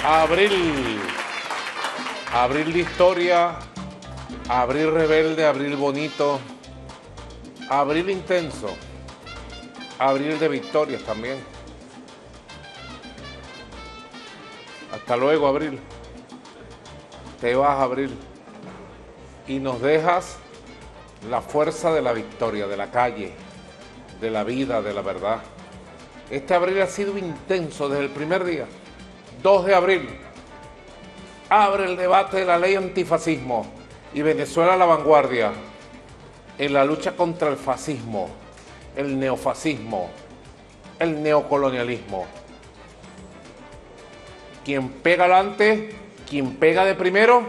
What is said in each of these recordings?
Abril. Abril de historia, abril rebelde, abril bonito, abril intenso, abril de victorias también. Hasta luego, abril. Te vas, abril. Y nos dejas la fuerza de la victoria, de la calle, de la vida, de la verdad. Este abril ha sido intenso desde el primer día. 2 de abril. Abre el debate de la ley antifascismo y Venezuela a la vanguardia en la lucha contra el fascismo, el neofascismo, el neocolonialismo. Quien pega adelante, quien pega de primero,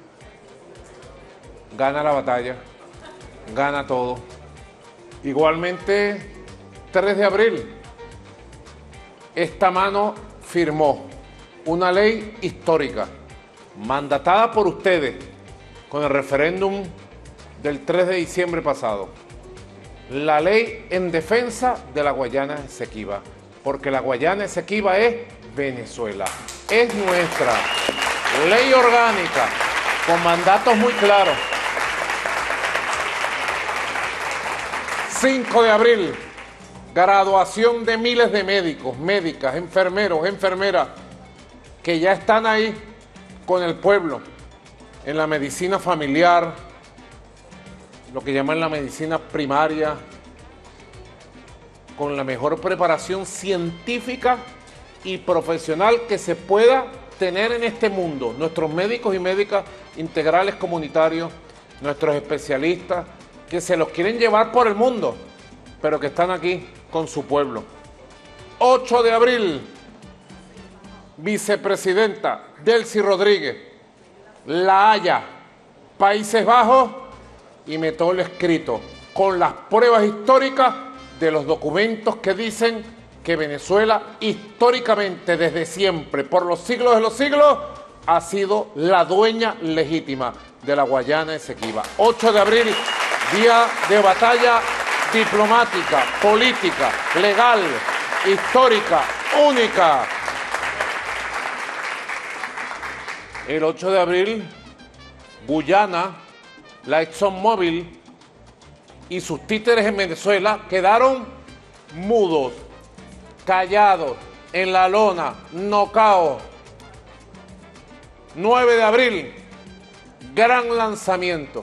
gana la batalla, gana todo. Igualmente, 3 de abril, esta mano firmó una ley histórica, mandatada por ustedes con el referéndum del 3 de diciembre pasado. La ley en defensa de la Guayana Esequiba, porque la Guayana Esequiba es Venezuela, es nuestra ley orgánica, con mandatos muy claros. 5 de abril, graduación de miles de médicos, médicas, enfermeros, enfermeras, que ya están ahí con el pueblo, en la medicina familiar, lo que llaman la medicina primaria, con la mejor preparación científica y profesional que se pueda tener en este mundo. Nuestros médicos y médicas integrales comunitarios, nuestros especialistas, que se los quieren llevar por el mundo, pero que están aquí con su pueblo. 8 de abril, vicepresidenta Delcy Rodríguez, La Haya, Países Bajos, y me todo lo escrito con las pruebas históricas de los documentos que dicen que Venezuela históricamente, desde siempre, por los siglos de los siglos, ha sido la dueña legítima de la Guayana Esequiba. 8 de abril, día de batalla diplomática, política, legal, histórica, única. El 8 de abril, Guyana, la ExxonMobil y sus títeres en Venezuela quedaron mudos, callados, en la lona, nocaos. 9 de abril, gran lanzamiento,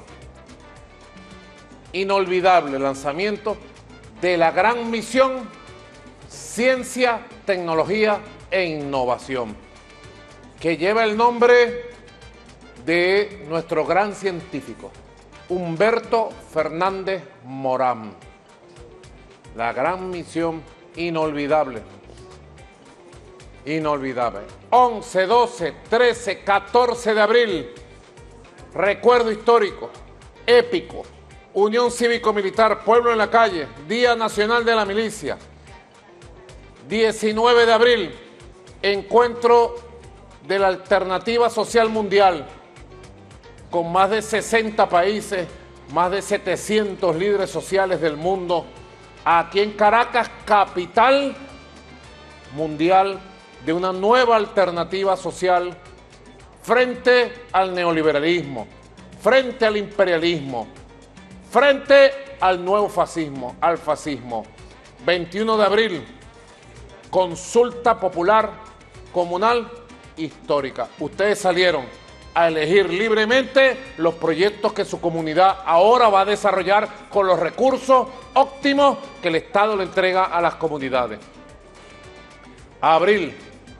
inolvidable lanzamiento de la gran misión Ciencia, Tecnología e Innovación, que lleva el nombre de nuestro gran científico, Humberto Fernández Morán. La gran misión inolvidable. Inolvidable. 11, 12, 13, 14 de abril. Recuerdo histórico, épico. Unión Cívico-Militar, Pueblo en la Calle, Día Nacional de la Milicia. 19 de abril, encuentro de la Alternativa Social Mundial, con más de 60 países, más de 700 líderes sociales del mundo, aquí en Caracas, capital mundial de una nueva alternativa social frente al neoliberalismo, frente al imperialismo, frente al nuevo fascismo, al fascismo. 21 de abril, consulta popular comunal histórica. Ustedes salieron a elegir libremente los proyectos que su comunidad ahora va a desarrollar con los recursos óptimos que el Estado le entrega a las comunidades. Abril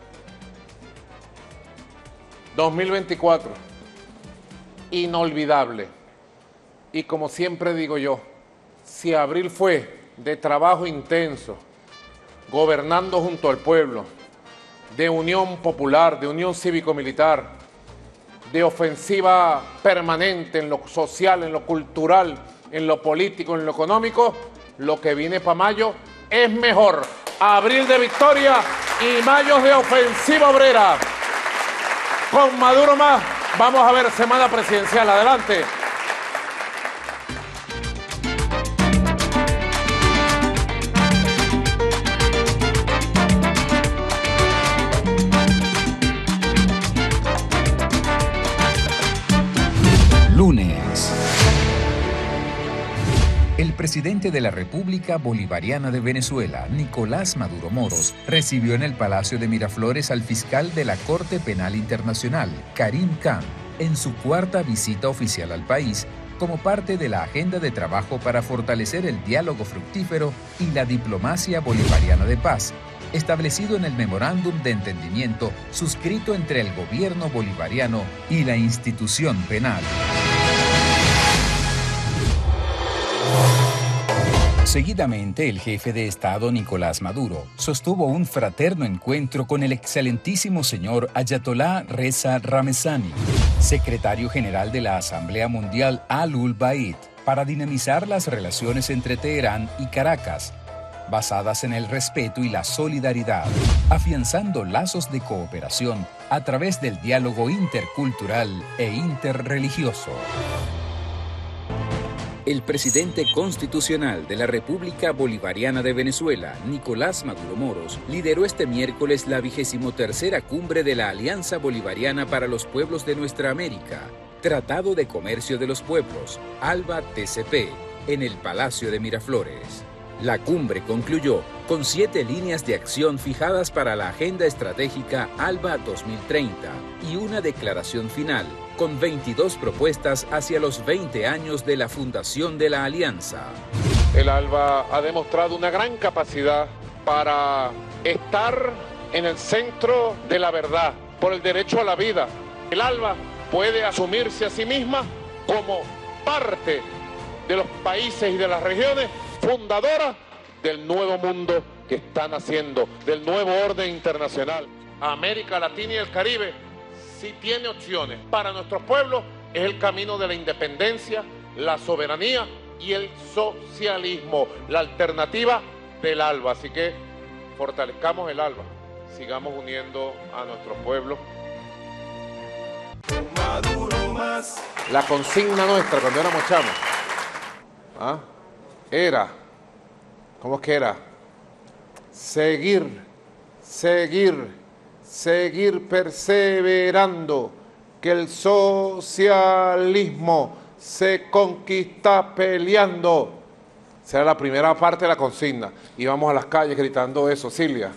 2024, inolvidable. Y como siempre digo yo, si abril fue de trabajo intenso, gobernando junto al pueblo, de unión popular, de unión cívico-militar, de ofensiva permanente en lo social, en lo cultural, en lo político, en lo económico, lo que viene para mayo es mejor. Abril de victoria y mayo de ofensiva obrera. Con Maduro más, vamos a ver semana presidencial. Adelante. presidente de la República Bolivariana de Venezuela, Nicolás Maduro Moros, recibió en el Palacio de Miraflores al fiscal de la Corte Penal Internacional, Karim Khan, en su cuarta visita oficial al país, como parte de la agenda de trabajo para fortalecer el diálogo fructífero y la diplomacia bolivariana de paz, establecido en el Memorándum de Entendimiento suscrito entre el gobierno bolivariano y la institución penal. Seguidamente, el jefe de Estado Nicolás Maduro sostuvo un fraterno encuentro con el excelentísimo señor Ayatolá Reza Ramezani, secretario general de la Asamblea Mundial Al-Ul Bayt, para dinamizar las relaciones entre Teherán y Caracas, basadas en el respeto y la solidaridad, afianzando lazos de cooperación a través del diálogo intercultural e interreligioso. El presidente constitucional de la República Bolivariana de Venezuela, Nicolás Maduro Moros, lideró este miércoles la 23ª cumbre de la Alianza Bolivariana para los Pueblos de Nuestra América, Tratado de Comercio de los Pueblos, ALBA-TCP, en el Palacio de Miraflores. La cumbre concluyó con 7 líneas de acción fijadas para la Agenda Estratégica ALBA 2030 y una declaración final, con 22 propuestas hacia los 20 años de la fundación de la Alianza. El ALBA ha demostrado una gran capacidad para estar en el centro de la verdad, por el derecho a la vida. El ALBA puede asumirse a sí misma como parte de los países y de las regiones fundadoras del nuevo mundo que están haciendo, del nuevo orden internacional. América Latina y el Caribe sí tiene opciones. Para nuestros pueblos es el camino de la independencia, la soberanía y el socialismo, la alternativa del ALBA. Así que fortalezcamos el ALBA, sigamos uniendo a nuestros pueblos. Maduro más. La consigna nuestra cuando éramos chamos, era, ¿cómo es que era? Seguir perseverando, que el socialismo se conquista peleando. Esa era la primera parte de la consigna. Íbamos a las calles gritando eso, Silvia.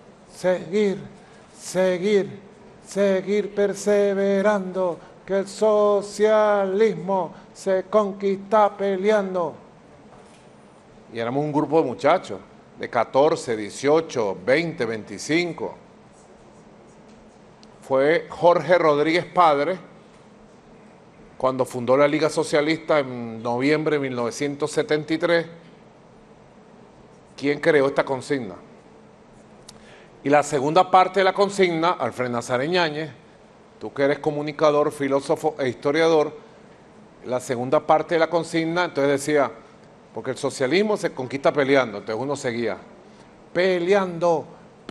Seguir perseverando, que el socialismo se conquista peleando. Y éramos un grupo de muchachos, de 14, 18, 20, 25. Fue Jorge Rodríguez Padre, cuando fundó la Liga Socialista en noviembre de 1973, quien creó esta consigna. Y la segunda parte de la consigna, Alfred Nazaret Yáñez, tú que eres comunicador, filósofo e historiador, la segunda parte de la consigna, entonces decía, porque el socialismo se conquista peleando, entonces uno seguía, peleando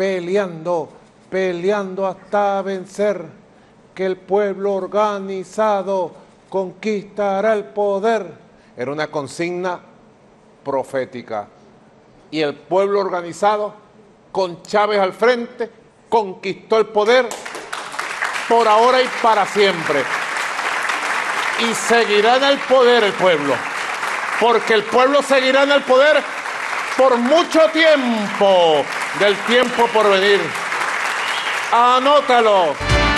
hasta vencer, que el pueblo organizado conquistará el poder. Era una consigna profética. Y el pueblo organizado, con Chávez al frente, conquistó el poder por ahora y para siempre. Y seguirá en el poder el pueblo, porque el pueblo seguirá en el poder por mucho tiempo, del tiempo por venir. Anótalo.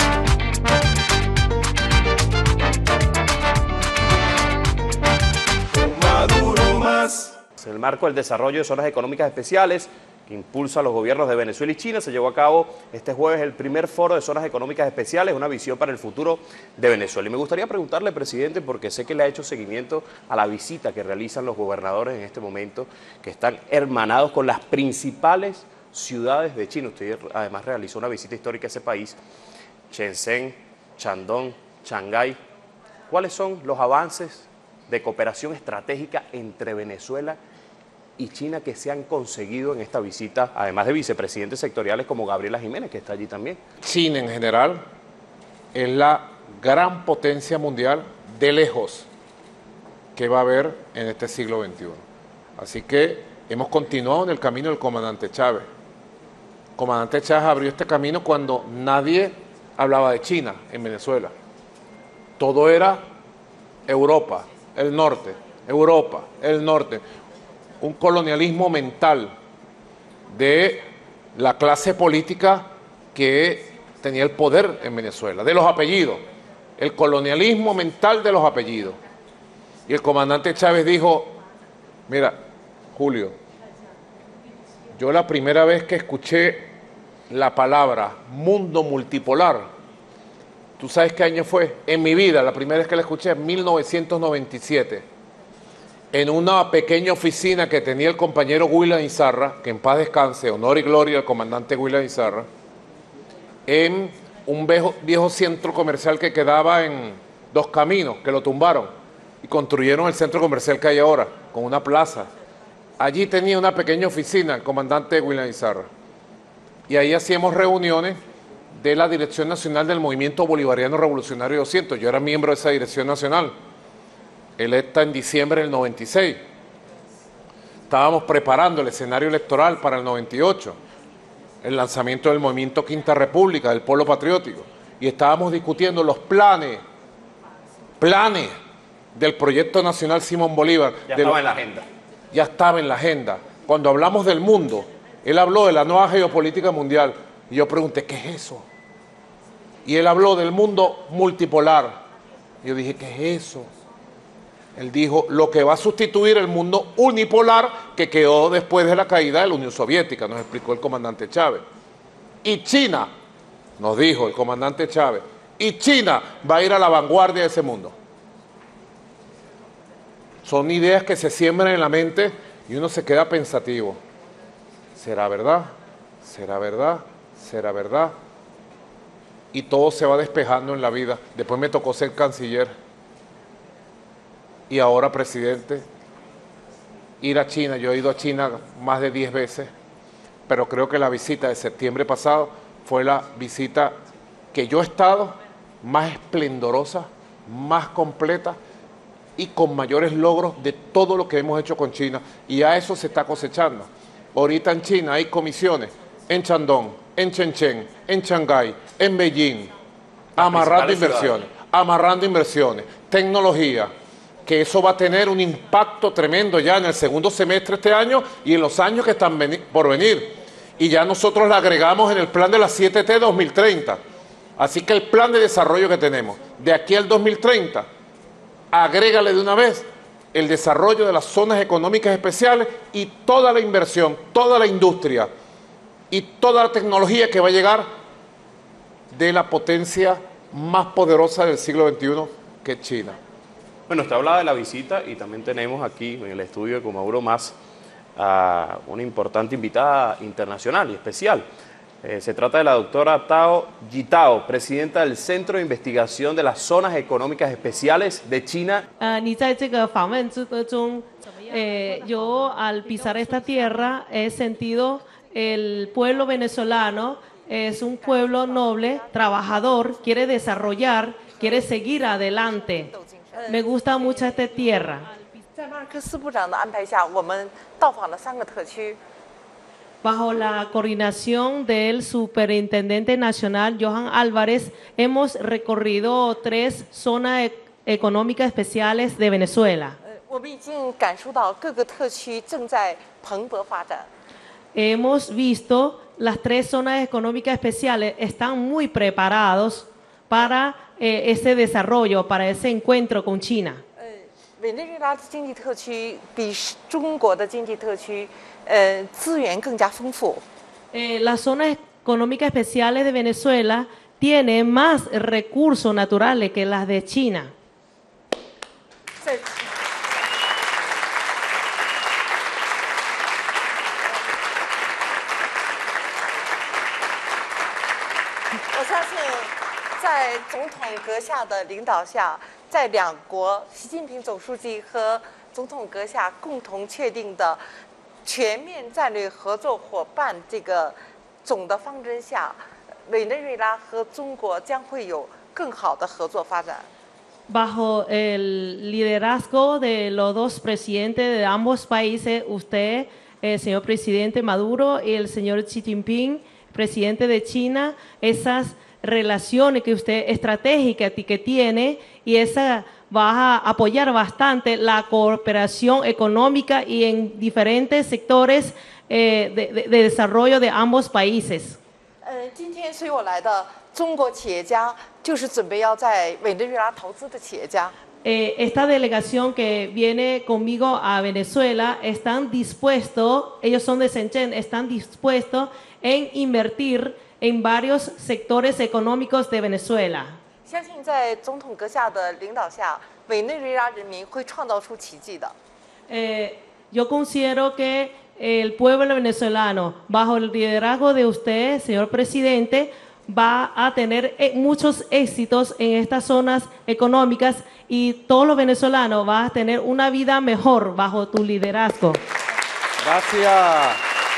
Maduro más. En el marco del desarrollo de zonas económicas especiales que impulsa los gobiernos de Venezuela y China, se llevó a cabo este jueves el primer foro de zonas económicas especiales, una visión para el futuro de Venezuela. Y me gustaría preguntarle, presidente, porque sé que le ha hecho seguimiento a la visita que realizan los gobernadores en este momento, que están hermanados con las principales ciudades de China. Usted además realizó una visita histórica a ese país, Shenzhen, Shandong, Shanghái. ¿Cuáles son los avances de cooperación estratégica entre Venezuela y China que se han conseguido en esta visita, además de vicepresidentes sectoriales como Gabriela Jiménez, que está allí también? China en general es la gran potencia mundial de lejos que va a haber en este siglo XXI. Así que hemos continuado en el camino del comandante Chávez. El comandante Chávez abrió este camino cuando nadie hablaba de China en Venezuela. Todo era Europa, el norte, Europa, el norte. un colonialismo mental de la clase política que tenía el poder en Venezuela, de los apellidos, el colonialismo mental de los apellidos. Y el comandante Chávez dijo, mira, Julio, yo la primera vez que escuché la palabra mundo multipolar, ¿tú sabes qué año fue? En mi vida, la primera vez que la escuché, en 1997, en una pequeña oficina que tenía el compañero William Izarra, que en paz descanse, honor y gloria al comandante William Izarra, en un viejo centro comercial que quedaba en Dos Caminos, que lo tumbaron y construyeron el centro comercial que hay ahora, con una plaza. Allí tenía una pequeña oficina el comandante William Izarra. Y ahí hacíamos reuniones de la Dirección Nacional del Movimiento Bolivariano Revolucionario 200. Yo era miembro de esa dirección nacional, electa en diciembre del 96. Estábamos preparando el escenario electoral para el 98, el lanzamiento del movimiento Quinta República, del Polo Patriótico, y estábamos discutiendo los planes del proyecto nacional Simón Bolívar. Ya estaba en la agenda. Ya estaba en la agenda. Cuando hablamos del mundo, él habló de la nueva geopolítica mundial, y yo pregunté, ¿qué es eso? Y él habló del mundo multipolar. Yo dije, ¿qué es eso? Él dijo, lo que va a sustituir el mundo unipolar que quedó después de la caída de la Unión Soviética, nos explicó el comandante Chávez. Y China, nos dijo el comandante Chávez, y China va a ir a la vanguardia de ese mundo. Son ideas que se siembran en la mente y uno se queda pensativo. ¿Será verdad? ¿Será verdad? ¿Será verdad? Y todo se va despejando en la vida. Después me tocó ser canciller y ahora presidente. Ir a China, yo he ido a China más de 10 veces, pero creo que la visita de septiembre pasado fue la visita que yo he estado más esplendorosa, más completa y con mayores logros de todo lo que hemos hecho con China, y a eso se está cosechando. Ahorita en China hay comisiones en Shandong, en Shenzhen, en Shanghái, en Beijing, amarrando inversiones, tecnología, que eso va a tener un impacto tremendo ya en el segundo semestre de este año y en los años que están por venir. Y ya nosotros le agregamos en el plan de la 7T 2030. Así que el plan de desarrollo que tenemos de aquí al 2030, agrégale de una vez el desarrollo de las zonas económicas especiales y toda la inversión, toda la industria y toda la tecnología que va a llegar de la potencia más poderosa del siglo XXI, que es China. Bueno, usted hablaba de la visita y también tenemos aquí en el estudio de Comauro Más a una importante invitada internacional y especial. Se trata de la doctora Tao Jitao, presidenta del Centro de Investigación de las Zonas Económicas Especiales de China. Yo al pisar esta tierra he sentido el pueblo venezolano es un pueblo noble, trabajador, quiere desarrollar, quiere seguir adelante. Me gusta mucho esta tierra. Bajo la coordinación del Superintendente Nacional, Johan Álvarez, hemos recorrido 3 zonas económicas especiales de Venezuela. Hemos visto las 3 zonas económicas especiales, están muy preparados para ese desarrollo, para ese encuentro con China. Las zonas económicas especiales de Venezuela tienen más recursos naturales que las de China. Bajo el liderazgo de los 2 presidentes de ambos países, usted, el señor presidente Maduro, y el señor Xi Jinping, presidente de China, esas relaciones que usted estratégicas que tiene y esa va a apoyar bastante la cooperación económica y en diferentes sectores de desarrollo de ambos países. 今天随我来的中国企业家，就是准备要在委内瑞拉投资的企业家。 Esta delegación que viene conmigo a Venezuela están dispuestos, ellos son de Shenzhen, están dispuestos en invertir en varios sectores económicos de Venezuela. 相信在总统阁下的领导下，委内瑞拉人民会创造出奇迹的。 Yo considero que el pueblo venezolano, bajo el liderazgo de usted, señor presidente, va a tener muchos éxitos en estas zonas económicas y todos los venezolanos van a tener una vida mejor bajo tu liderazgo. Gracias.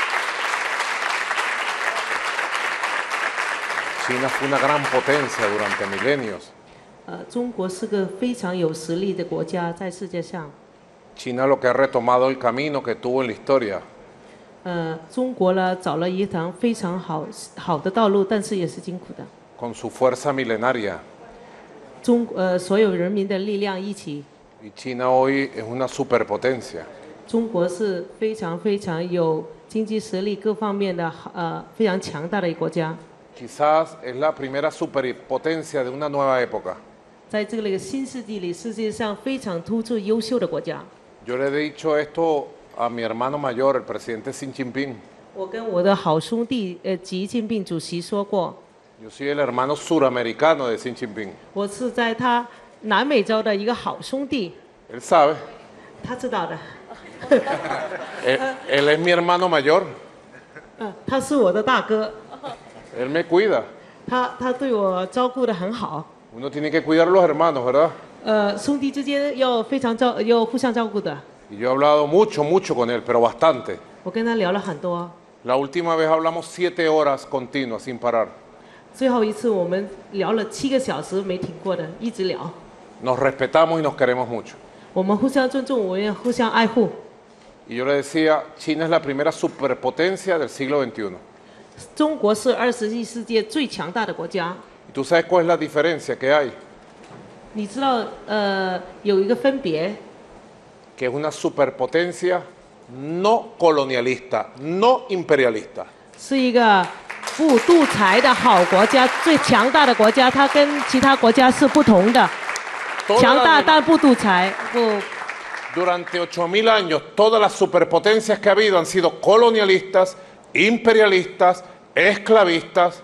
China fue una gran potencia durante milenios. 中国是个非常有实力的国家，在世界上。 China lo que ha retomado el camino que tuvo en la historia. 中国呢找了一条非常好的道路，但是也是辛苦的。 Con su fuerza milenaria. 所有人民的力量一起。 Y China hoy es una superpotencia. 中国是非常有经济实力各方面的非常强大的一个国家。 Quizás es la primera superpotencia de una nueva época. 在这个新世纪里，世界上非常突出优秀的国家。 Yo le he dicho esto a mi hermano mayor, el presidente Xi Jinping. 我跟我的好兄弟习近平主席说过， Yo soy el hermano suramericano de Xi Jinping. 我是在他南美洲的一个好兄弟， Él sabe. 他知道的。 Él es mi hermano mayor. 他是我的大哥， Él me cuida. 他对我照顾得很好。 Uno tiene que cuidar a los hermanos, ¿verdad? 兄弟之间要互相照顾的。 Y yo he hablado mucho con él, pero bastante. 我跟他聊了很多。 La última vez hablamos 7 horas continuas sin parar. 最后一次我们聊了7个小时没停过的，一直聊。 Nos respetamos y nos queremos mucho. 我们互相尊重，我们也互相爱护。 Y yo le decía, China es la primera superpotencia del siglo XXI. 中国是21世纪最强大的国家。 ¿Y tú sabes cuál es la diferencia que hay? 你知道有一个分别， Que es una superpotencia no colonialista, no imperialista. 是一个不独裁的好国家，最强大的国家，它跟其他国家是不同的，强大但不独裁，不。 Durante 8.000 años, todas las superpotencias que ha habido han sido colonialistas, imperialistas, esclavistas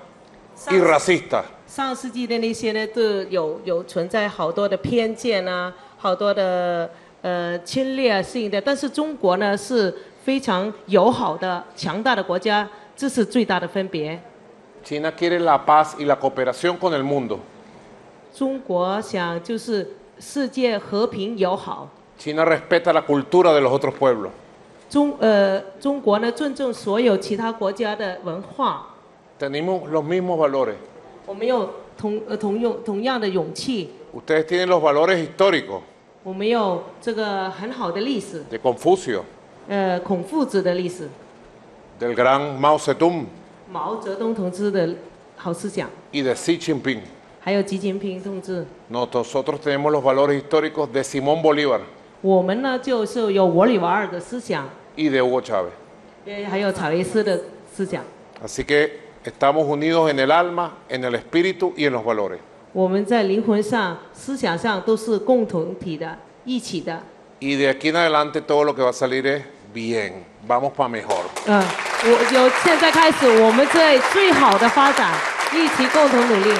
y racistas. 上世纪的那些呢，都有存在好多的偏见啊，好多的侵略性的。但是中国呢是非常友好的、强大的国家，这是最大的分别。 China quiere la paz y la cooperación con el mundo. 中国想就是世界和平友好。 China respeta la cultura de los otros pueblos. 中国呢尊重所有其他国家的文化。 Tenemos los mismos valores. 我们有同样的勇气。 Ustedes tienen los valores históricos 我们有这个很好的历史。 de Confucio, 孔夫子的历史。 del gran Mao Zedong 毛泽东同志的好思想。 y de Xi Jinping. 还有习近平同志。 Nosotros tenemos los valores históricos de Simón Bolívar 我们呢就是有沃里瓦尔的思想， y de Hugo Chávez. 还有查韦斯的思想。 Así que estamos unidos en el alma, en el espíritu y en los valores. 我们在灵魂上、思想上都是共同体的，一起的。 Y de aquí en adelante todo lo que va a salir es bien. Vamos para mejor. 现在开始，我们最好的发展，一起共同努力。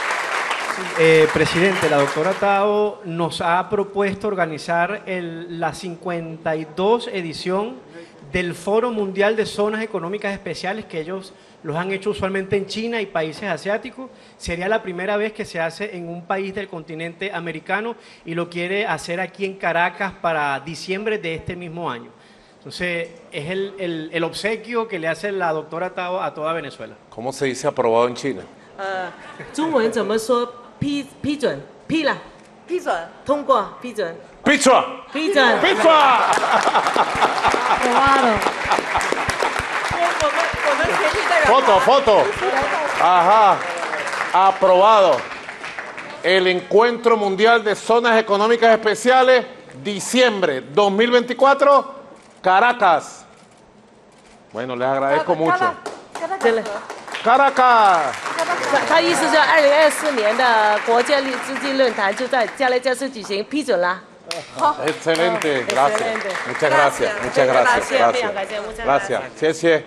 Presidente, la doctora Tao nos ha propuesto organizar la 52 edición del Foro Mundial de Zonas Económicas Especiales, que ellos los han hecho usualmente en China y países asiáticos. Sería la primera vez que se hace en un país del continente americano y lo quiere hacer aquí en Caracas para diciembre de este mismo año. Entonces, es el obsequio que le hace la doctora Tao a toda Venezuela. ¿Cómo se dice aprobado en China? 中文怎么说？批准，批了， 批准， 通过，批准， ¡Pizza! 批准。 ¡Pizza! 我们全体代表 Foto. Ajá. Aprobado. el Encuentro Mundial de Zonas Económicas Especiales, diciembre 2024, Caracas. Bueno, les agradezco mucho. Caracas. 他意思是2024年的国际资金论坛就在加莱加斯举行，批准啦。 Excelente, gracias. Excelente. Muchas gracias, muchas gracias. Muchas Gracias. Gracias.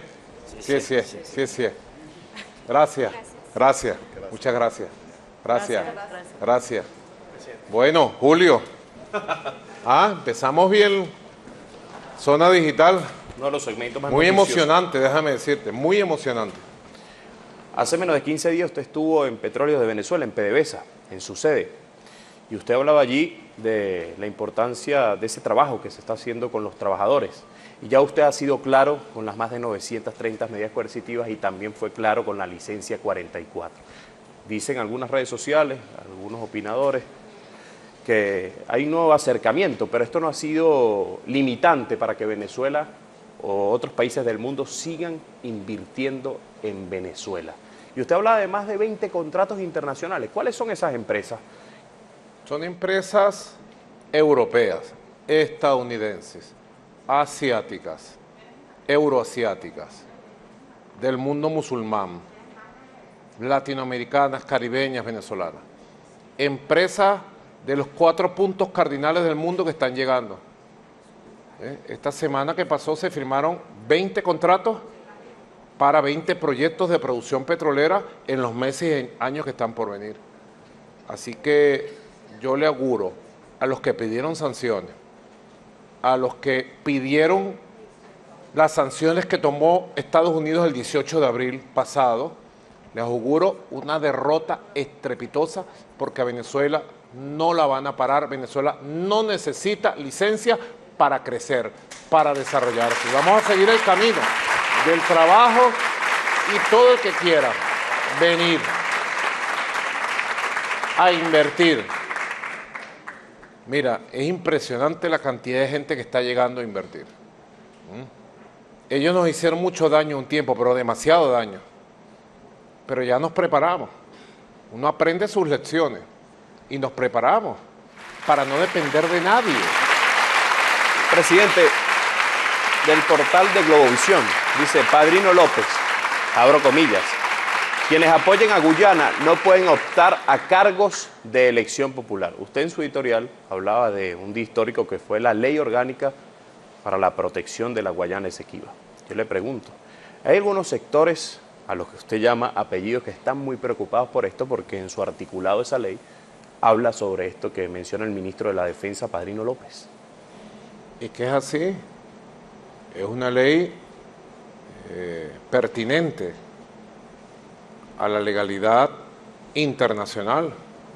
Gracias. Gracias. Muchas gracias. Gracias. Gracias. Bueno, Julio. Empezamos bien. Zona digital. Uno de los segmentos más Muy noticiosos. emocionante, déjame decirte. Muy emocionante. Hace menos de 15 días usted estuvo en Petróleos de Venezuela, en PDVSA, en su sede. Y usted hablaba allí de la importancia de ese trabajo que se está haciendo con los trabajadores. Y ya usted ha sido claro con las más de 930 medidas coercitivas y también fue claro con la licencia 44. Dicen algunas redes sociales, algunos opinadores, que hay un nuevo acercamiento, pero esto no ha sido limitante para que Venezuela o otros países del mundo sigan invirtiendo en Venezuela. Y usted habla de más de 20 contratos internacionales. ¿Cuáles son esas empresas? Son empresas europeas, estadounidenses, asiáticas, euroasiáticas, del mundo musulmán, latinoamericanas, caribeñas, venezolanas. Empresas de los 4 puntos cardinales del mundo que están llegando. Esta semana que pasó se firmaron 20 contratos para 20 proyectos de producción petrolera en los meses y años que están por venir. Así que yo le auguro a los que pidieron sanciones, a los que pidieron las sanciones que tomó Estados Unidos el 18 de abril pasado, les auguro una derrota estrepitosa porque a Venezuela no la van a parar. Venezuela no necesita licencia para crecer, para desarrollarse. Vamos a seguir el camino del trabajo y todo el que quiera venir a invertir. Mira, es impresionante la cantidad de gente que está llegando a invertir. Ellos nos hicieron mucho daño un tiempo, pero demasiado daño. Pero ya nos preparamos. Uno aprende sus lecciones y nos preparamos para no depender de nadie. Presidente, del portal de Globovisión, dice Padrino López, abro comillas, quienes apoyen a Guyana no pueden optar a cargos de elección popular. Usted en su editorial hablaba de un día histórico que fue la Ley Orgánica para la Protección de la Guayana Esequiba. Yo le pregunto, ¿hay algunos sectores a los que usted llama apellidos que están muy preocupados por esto? Porque en su articulado esa ley habla sobre esto que menciona el ministro de la Defensa, Padrino López. Y que es así, es una ley pertinente a la legalidad internacional.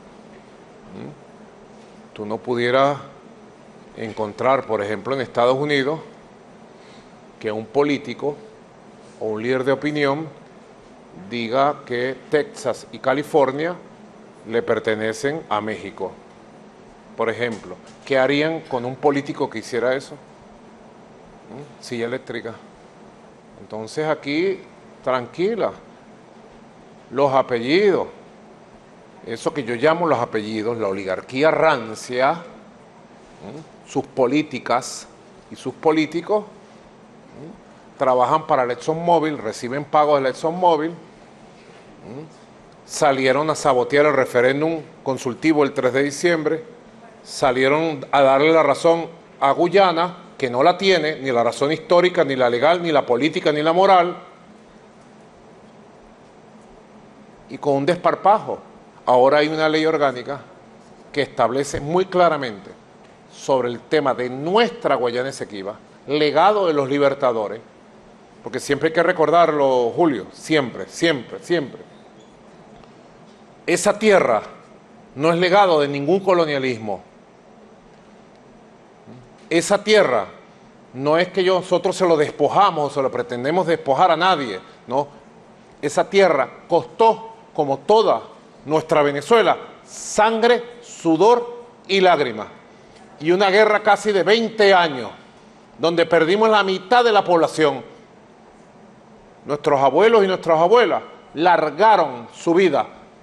Tú no pudieras encontrar, por ejemplo, en Estados Unidos, que un político o un líder de opinión diga que Texas y California le pertenecen a México. Por ejemplo, ¿qué harían con un político que hiciera eso? Silla eléctrica. Entonces aquí, tranquila, los apellidos, eso que yo llamo los apellidos, la oligarquía rancia, sus políticas y sus políticos trabajan para la ExxonMobil, reciben pagos de la ExxonMobil, salieron a sabotear el referéndum consultivo el 3 de diciembre, salieron a darle la razón a Guyana, que no la tiene, ni la razón histórica, ni la legal, ni la política, ni la moral, y con un desparpajo. Ahora hay una ley orgánica que establece muy claramente sobre el tema de nuestra Guayana Esequiba, legado de los libertadores, porque siempre hay que recordarlo, Julio, siempre, siempre, siempre. Esa tierra no es legado de ningún colonialismo. Esa tierra no es que nosotros se lo despojamos o se lo pretendemos despojar a nadie, no. Esa tierra costó, como toda nuestra Venezuela, sangre, sudor y lágrimas. Y una guerra casi de 20 años, donde perdimos la mitad de la población. Nuestros abuelos y nuestras abuelas largaron su vida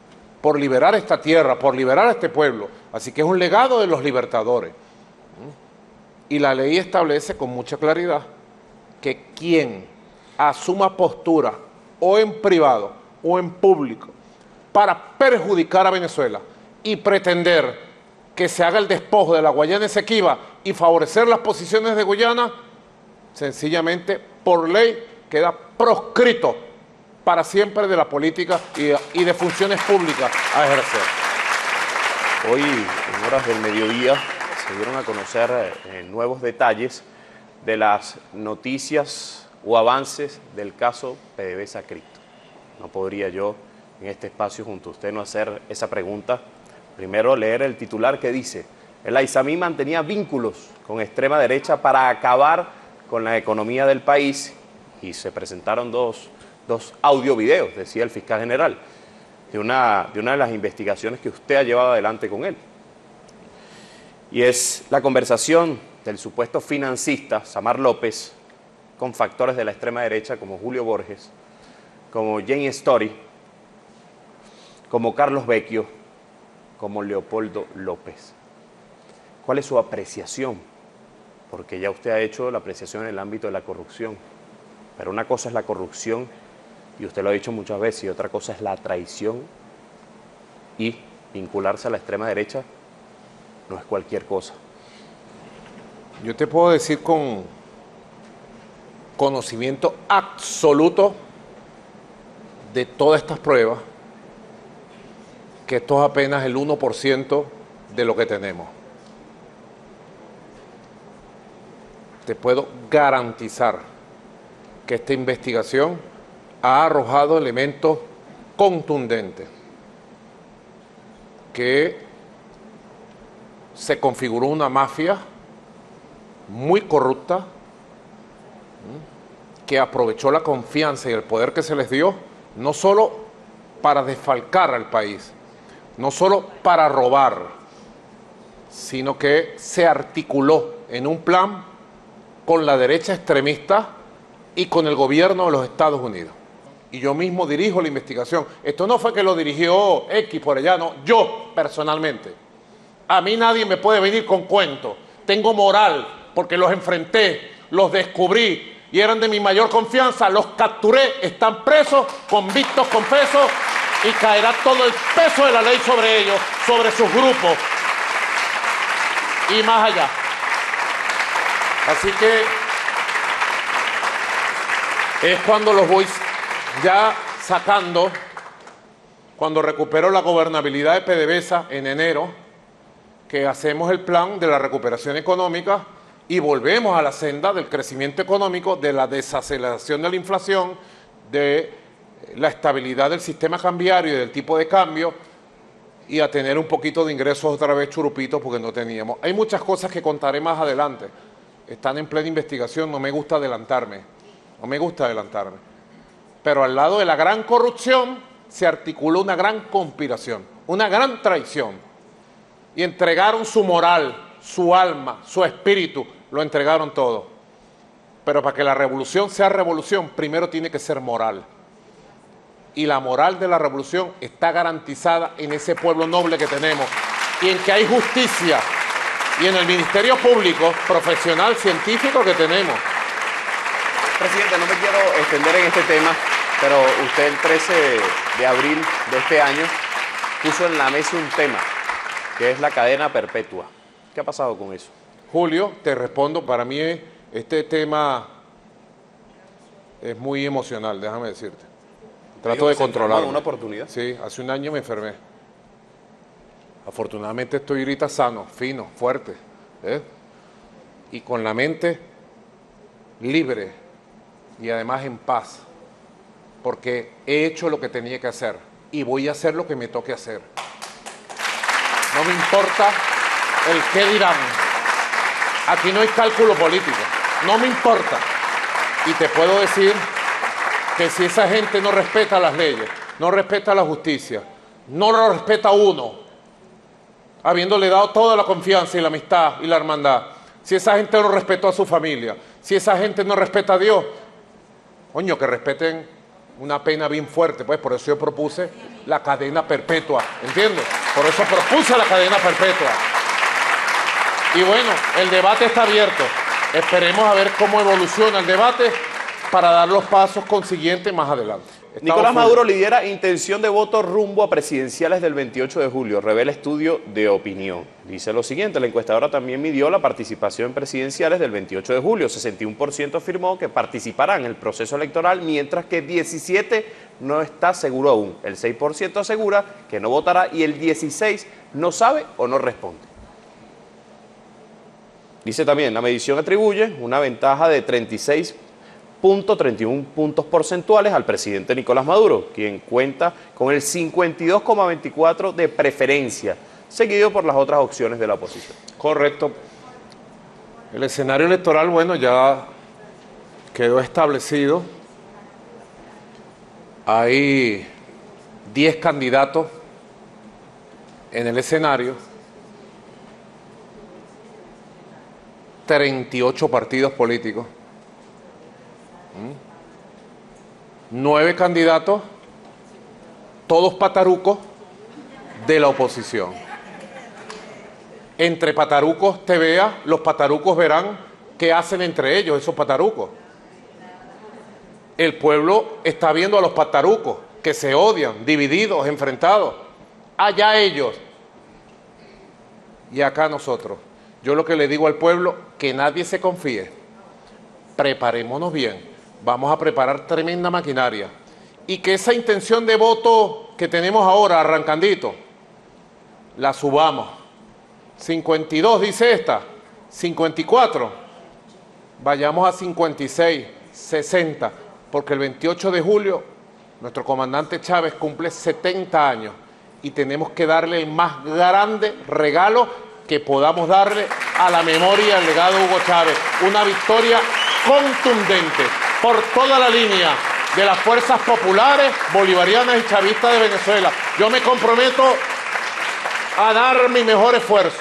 por liberar esta tierra, por liberar a este pueblo. Así que es un legado de los libertadores. Y la ley establece con mucha claridad que quien asuma postura o en privado o en público para perjudicar a Venezuela y pretender que se haga el despojo de la Guayana Esequiba y favorecer las posiciones de Guyana, sencillamente por ley queda proscrito para siempre de la política y de funciones públicas a ejercer. Hoy, en horas del mediodía, se dieron a conocer nuevos detalles de las noticias o avances del caso PDVSA Cripto. No podría yo, en este espacio junto a usted, no hacer esa pregunta. Primero, leer el titular que dice: el Aizamí mantenía vínculos con extrema derecha para acabar con la economía del país, y se presentaron dos audiovideos, decía el fiscal general, de una de las investigaciones que usted ha llevado adelante con él. Y es la conversación del supuesto financista Samar López con factores de la extrema derecha como Julio Borges, como Jane Story, como Carlos Vecchio, como Leopoldo López. ¿Cuál es su apreciación? Porque ya usted ha hecho la apreciación en el ámbito de la corrupción, pero una cosa es la corrupción, y usted lo ha dicho muchas veces, y otra cosa es la traición, y vincularse a la extrema derecha no es cualquier cosa. Yo te puedo decir con conocimiento absoluto de todas estas pruebas que esto es apenas el 1% de lo que tenemos. Te puedo garantizar que esta investigación ha arrojado elementos contundentes, que se configuró una mafia muy corrupta, que aprovechó la confianza y el poder que se les dio, no solo para desfalcar al país, no solo para robar, sino que se articuló en un plan con la derecha extremista y con el gobierno de los Estados Unidos. Y yo mismo dirijo la investigación. Esto no fue que lo dirigió X por allá, no, yo personalmente. A mí nadie me puede venir con cuentos. Tengo moral porque los enfrenté, los descubrí y eran de mi mayor confianza. Los capturé, están presos, convictos, confesos, y caerá todo el peso de la ley sobre ellos, sobre sus grupos y más allá. Así que es cuando los voy ya sacando, cuando recupero la gobernabilidad de PDVSA en enero, que hacemos el plan de la recuperación económica y volvemos a la senda del crecimiento económico, de la desaceleración de la inflación, de la estabilidad del sistema cambiario y del tipo de cambio, y a tener un poquito de ingresos otra vez churupitos porque no teníamos. Hay muchas cosas que contaré más adelante. Están en plena investigación, no me gusta adelantarme. Pero al lado de la gran corrupción se articuló una gran conspiración, una gran traición. Y entregaron su moral, su alma, su espíritu, lo entregaron todo. Pero para que la revolución sea revolución, primero tiene que ser moral. Y la moral de la revolución está garantizada en ese pueblo noble que tenemos y en que hay justicia y en el Ministerio Público, profesional, científico que tenemos. Presidente, no me quiero extender en este tema, pero usted el 13 de abril de este año puso en la mesa un tema, que es la cadena perpetua. ¿Qué ha pasado con eso? Julio, te respondo, para mí este tema es muy emocional, déjame decirte. Trato de controlarlo. ¿Una oportunidad? Sí, hace un año me enfermé. Afortunadamente estoy ahorita sano, fino, fuerte, y con la mente libre y además en paz, porque he hecho lo que tenía que hacer y voy a hacer lo que me toque hacer. No me importa el qué dirán. Aquí no hay cálculo político, no me importa. Y te puedo decir que si esa gente no respeta las leyes, no respeta la justicia, no lo respeta a uno, habiéndole dado toda la confianza y la amistad y la hermandad, si esa gente no respetó a su familia, si esa gente no respeta a Dios, coño, que respeten una pena bien fuerte. Pues por eso yo propuse la cadena perpetua, ¿entiendes? Por eso propuse la cadena perpetua. Y bueno, el debate está abierto. Esperemos a ver cómo evoluciona el debate para dar los pasos consiguientes más adelante. Nicolás Maduro lidera intención de voto rumbo a presidenciales del 28 de julio, revela estudio de opinión. Dice lo siguiente, la encuestadora también midió la participación en presidenciales del 28 de julio. 61% afirmó que participarán en el proceso electoral, mientras que 17% no está seguro aún. El 6% asegura que no votará y el 16% no sabe o no responde. Dice también, la medición atribuye una ventaja de 36.31 puntos porcentuales al presidente Nicolás Maduro, quien cuenta con el 52,24% de preferencia, seguido por las otras opciones de la oposición. Correcto. El escenario electoral, bueno, ya quedó establecido. Hay 10 candidatos en el escenario, 38 partidos políticos, 9 candidatos, todos patarucos de la oposición. Entre patarucos te vea, los patarucos verán qué hacen entre ellos esos patarucos. El pueblo está viendo a los patarucos que se odian, divididos, enfrentados. Allá ellos y acá nosotros. Yo lo que le digo al pueblo, que nadie se confíe. Preparémonos bien. Vamos a preparar tremenda maquinaria. Y que esa intención de voto que tenemos ahora, arrancandito, la subamos. 52 dice esta, 54. Vayamos a 56, 60. Porque el 28 de julio nuestro comandante Chávez cumple 70 años y tenemos que darle el más grande regalo que podamos darle a la memoria y al legado de Hugo Chávez. Una victoria contundente por toda la línea de las fuerzas populares, bolivarianas y chavistas de Venezuela. Yo me comprometo a dar mi mejor esfuerzo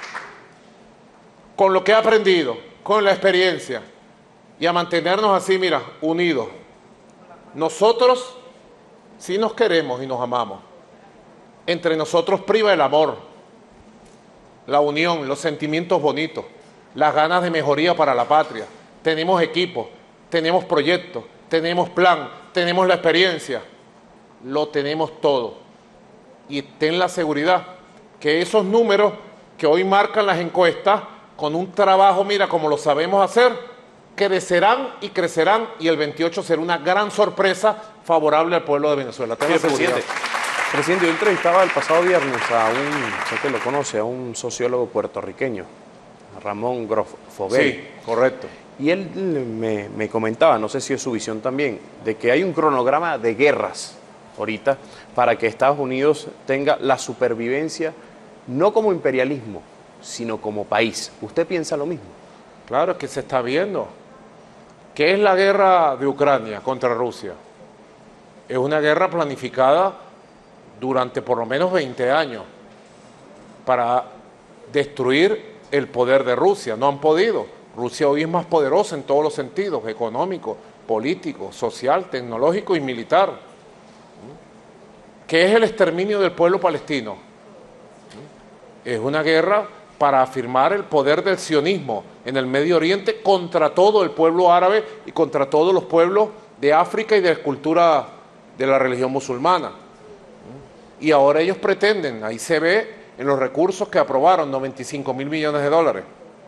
con lo que he aprendido, con la experiencia, y a mantenernos así, mira, unidos. Nosotros sí nos queremos y nos amamos. Entre nosotros priva el amor, la unión, los sentimientos bonitos, las ganas de mejoría para la patria. Tenemos equipos, tenemos proyectos, tenemos plan, tenemos la experiencia. Lo tenemos todo. Y ten la seguridad que esos números que hoy marcan las encuestas, con un trabajo, mira, como lo sabemos hacer, crecerán y crecerán, y el 28 será una gran sorpresa favorable al pueblo de Venezuela. Ten la seguridad. Presidente, yo entrevistaba el pasado viernes a sé que lo conoce, a un sociólogo puertorriqueño, Ramón Grosfoguel. Sí, correcto. Y él me comentaba, no sé si es su visión también, de que hay un cronograma de guerras ahorita para que Estados Unidos tenga la supervivencia, no como imperialismo, sino como país. ¿Usted piensa lo mismo? Claro, es que se está viendo. ¿Qué es la guerra de Ucrania contra Rusia? Es una guerra planificada durante por lo menos 20 años para destruir el poder de Rusia. No han podido. Rusia hoy es más poderosa en todos los sentidos, económico, político, social, tecnológico y militar. ¿Qué es el exterminio del pueblo palestino? Es una guerra para afirmar el poder del sionismo en el Medio Oriente contra todo el pueblo árabe y contra todos los pueblos de África y de la cultura de la religión musulmana. Y ahora ellos pretenden, ahí se ve en los recursos que aprobaron, 95.000 millones de dólares,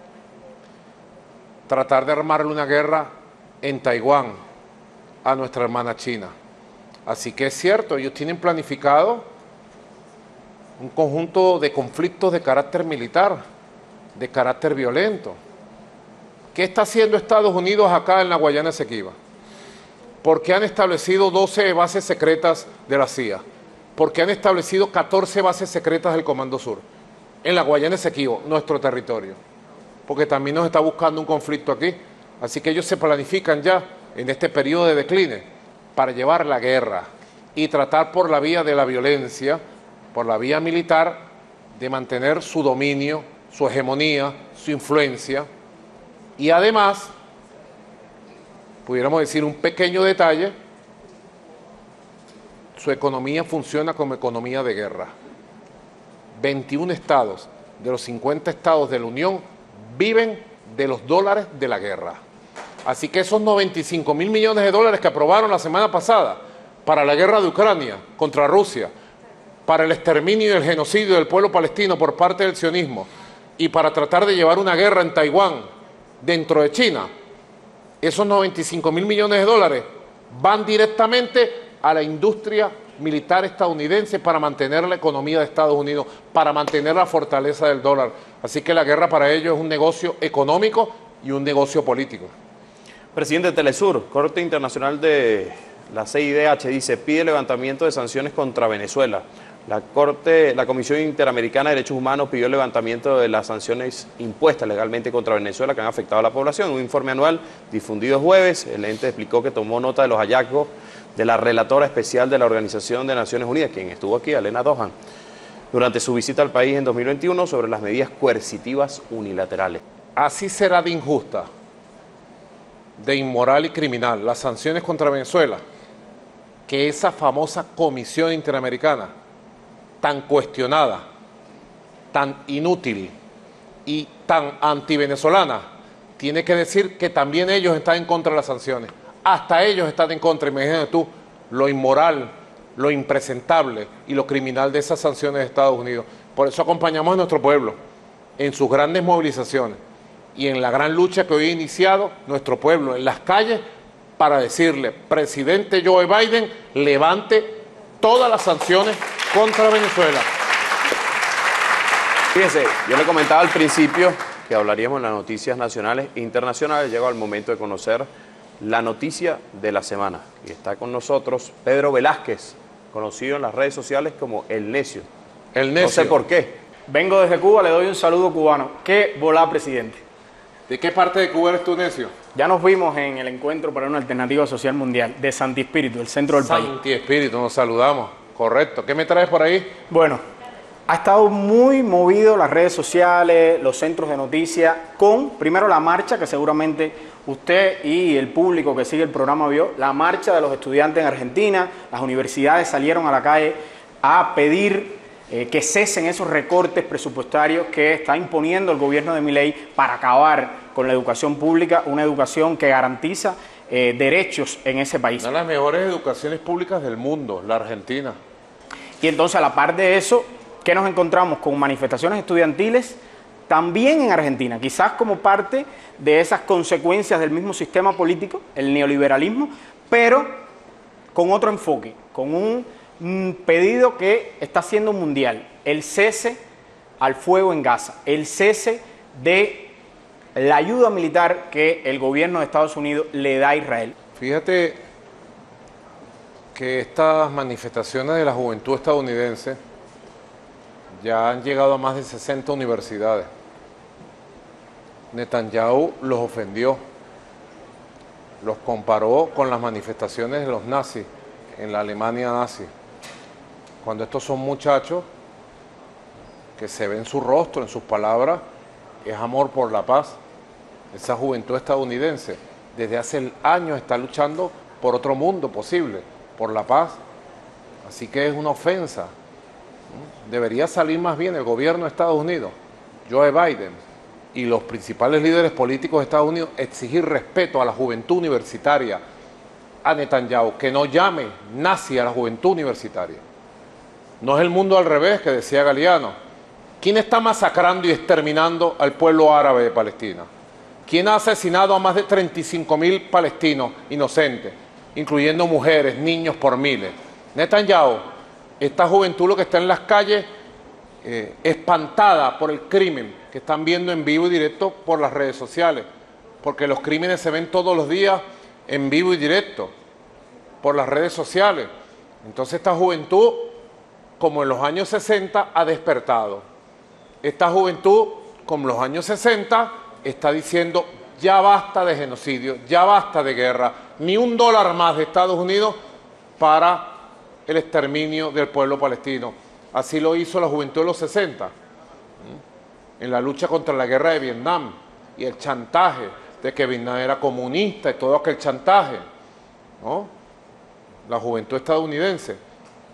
tratar de armarle una guerra en Taiwán a nuestra hermana China. Así que es cierto, ellos tienen planificado un conjunto de conflictos de carácter militar, de carácter violento. ¿Qué está haciendo Estados Unidos acá en la Guayana Esequiba? ¿Por qué han establecido 12 bases secretas de la CIA? ¿Por qué han establecido 14 bases secretas del Comando Sur? En la Guayana Esequiba, nuestro territorio. Porque también nos está buscando un conflicto aquí. Así que ellos se planifican ya en este periodo de decline para llevar la guerra y tratar por la vía de la violencia, por la vía militar, de mantener su dominio, su hegemonía, su influencia. Y además, pudiéramos decir un pequeño detalle, su economía funciona como economía de guerra. 21 estados de los 50 estados de la Unión viven de los dólares de la guerra. Así que esos 95.000 millones de dólares que aprobaron la semana pasada para la guerra de Ucrania contra Rusia, para el exterminio y el genocidio del pueblo palestino por parte del sionismo y para tratar de llevar una guerra en Taiwán dentro de China, esos 95.000 millones de dólares van directamente a la industria militar estadounidense para mantener la economía de Estados Unidos, para mantener la fortaleza del dólar. Así que la guerra para ellos es un negocio económico y un negocio político. Presidente de Telesur, Corte Internacional de la CIDH dice, pide levantamiento de sanciones contra Venezuela. La Comisión Interamericana de Derechos Humanos pidió el levantamiento de las sanciones impuestas legalmente contra Venezuela que han afectado a la población. Un informe anual difundido jueves, el ente explicó que tomó nota de los hallazgos de la relatora especial de la Organización de Naciones Unidas, quien estuvo aquí, Alena Dohan, durante su visita al país en 2021 sobre las medidas coercitivas unilaterales. Así será de injusta, de inmoral y criminal las sanciones contra Venezuela, que esa famosa Comisión Interamericana, tan cuestionada, tan inútil y tan antivenezolana, tiene que decir que también ellos están en contra de las sanciones. Hasta ellos están en contra. Imagínate tú lo inmoral, lo impresentable y lo criminal de esas sanciones de Estados Unidos. Por eso acompañamos a nuestro pueblo en sus grandes movilizaciones y en la gran lucha que hoy ha iniciado nuestro pueblo en las calles para decirle, presidente Joe Biden, levante todas las sanciones contra Venezuela. Fíjense, yo le comentaba al principio que hablaríamos en las noticias nacionales e internacionales. Llegó el momento de conocer la noticia de la semana. Y está con nosotros Pedro Velázquez, conocido en las redes sociales como El Necio. El Necio. No sé por qué. Vengo desde Cuba, le doy un saludo cubano. ¿Qué volá, presidente? ¿De qué parte de Cuba eres tú, Necio? Ya nos vimos en el encuentro para una alternativa social mundial de Santi Espíritu, el centro del país. Santi Espíritu, nos saludamos. Correcto. ¿Qué me traes por ahí? Bueno, ha estado muy movido las redes sociales, los centros de noticias, con primero la marcha, que seguramente usted y el público que sigue el programa vio, la marcha de los estudiantes en Argentina. Las universidades salieron a la calle a pedir que cesen esos recortes presupuestarios que está imponiendo el gobierno de Milei para acabar con la educación pública, una educación que garantiza derechos en ese país. Una de las mejores educaciones públicas del mundo, la Argentina. Y entonces, a la par de eso, ¿qué nos encontramos? Con manifestaciones estudiantiles también en Argentina, quizás como parte de esas consecuencias del mismo sistema político, el neoliberalismo, pero con otro enfoque, con un pedido que está siendo mundial, el cese al fuego en Gaza, el cese de la ayuda militar que el gobierno de Estados Unidos le da a Israel. Fíjate que estas manifestaciones de la juventud estadounidense ya han llegado a más de 60 universidades. Netanyahu los ofendió, los comparó con las manifestaciones de los nazis en la Alemania nazi, cuando estos son muchachos que se ve en su rostro, en sus palabras, es amor por la paz. Esa juventud estadounidense desde hace años está luchando por otro mundo posible, por la paz. Así que es una ofensa. Debería salir más bien el gobierno de Estados Unidos, Joe Biden, y los principales líderes políticos de Estados Unidos, exigir respeto a la juventud universitaria, a Netanyahu, que no llame nazi a la juventud universitaria. No es el mundo al revés, que decía Galeano. ¿Quién está masacrando y exterminando al pueblo árabe de Palestina? ¿Quién ha asesinado a más de 35.000 palestinos inocentes, incluyendo mujeres, niños por miles? Netanyahu. Esta juventud lo que está en las calles, espantada por el crimen que están viendo en vivo y directo por las redes sociales, porque los crímenes se ven todos los días en vivo y directo por las redes sociales. Entonces esta juventud, como en los años 60, ha despertado. Esta juventud, como en los años 60, está diciendo ya basta de genocidio, ya basta de guerra, ni $1 más de Estados Unidos para el exterminio del pueblo palestino. Así lo hizo la juventud de los 60, en la lucha contra la guerra de Vietnam y el chantaje de que Vietnam era comunista y todo aquel chantaje, ¿no? La juventud estadounidense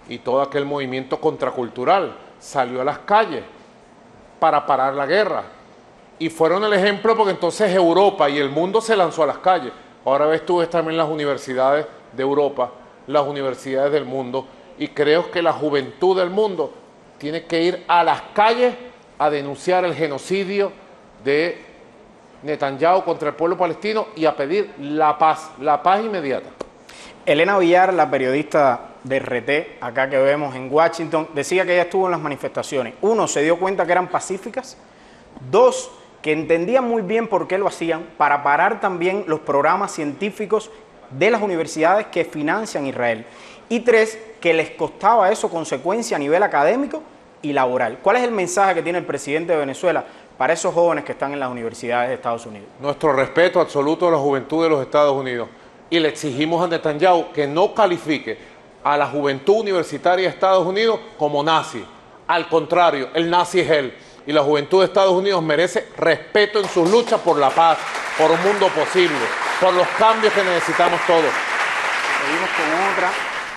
y todo aquel movimiento contracultural salió a las calles para parar la guerra. Y fueron el ejemplo porque entonces Europa y el mundo se lanzó a las calles. Ahora ves también las universidades de Europa, las universidades del mundo, y creo que la juventud del mundo tiene que ir a las calles a denunciar el genocidio de Netanyahu contra el pueblo palestino y a pedir la paz inmediata. Elena Villar, la periodista de RT, acá que vemos en Washington, decía que ella estuvo en las manifestaciones. Uno, se dio cuenta que eran pacíficas. Dos, que entendían muy bien por qué lo hacían, para parar también los programas científicos de las universidades que financian Israel. Y tres, que les costaba eso consecuencia a nivel académico y laboral. ¿Cuál es el mensaje que tiene el presidente de Venezuela para esos jóvenes que están en las universidades de Estados Unidos? Nuestro respeto absoluto a la juventud de los Estados Unidos. Y le exigimos a Netanyahu que no califique a la juventud universitaria de Estados Unidos como nazi. Al contrario, el nazi es él. Y la juventud de Estados Unidos merece respeto en sus luchas por la paz, por un mundo posible, por los cambios que necesitamos todos. Seguimos con otra